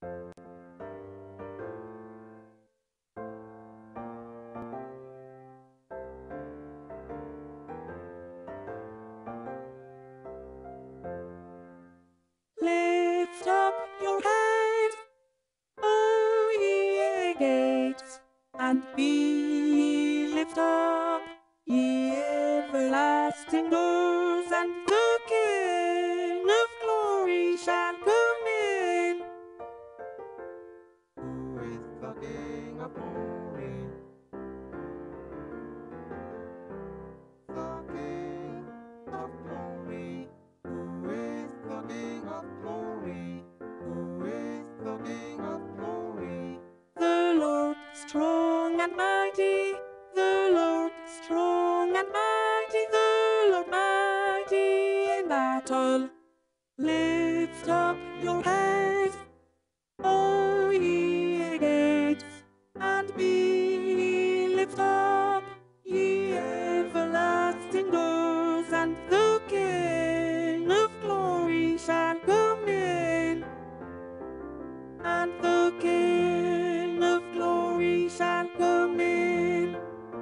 Lift up your head, O ye gates, and be ye lift up, ye everlasting doors, and the King of glory shall come in. Who is the King of glory? The King of glory. Who is the King of glory? Who is the King of glory? The Lord strong and mighty, the Lord strong and mighty, the Lord mighty in battle. Lift up your heads, O ye gates, and be lift up, ye everlasting doors, and the King of glory shall come in. And the King of glory shall come in.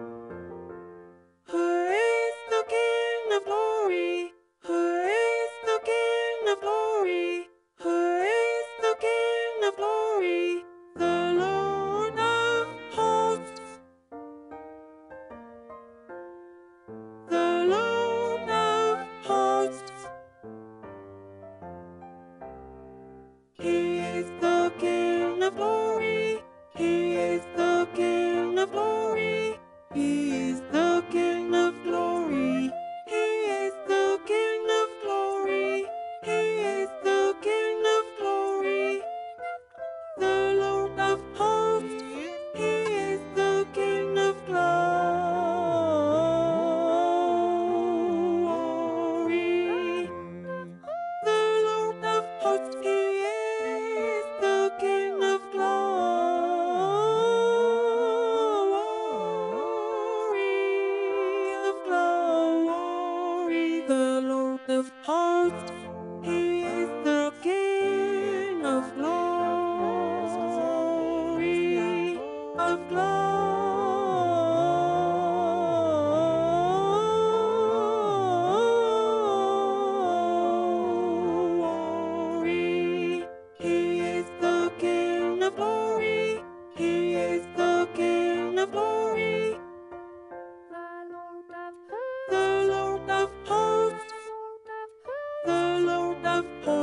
Who is the King of glory? Who is the King of glory? Who is the King of glory? The Lord of hosts. The Lord of hosts. He is the King of glory. He is the King of glory. He is the King of glory. He is the King of glory. He is the King of glory. The Lord of hosts. He is the King of glory. The Lord of hosts, He is the King of glory, of glory. The Lord of hosts, He is the King of glory, of glory. He is the King of glory. He is the King of glory. The Lord of hosts. The Lord of hosts.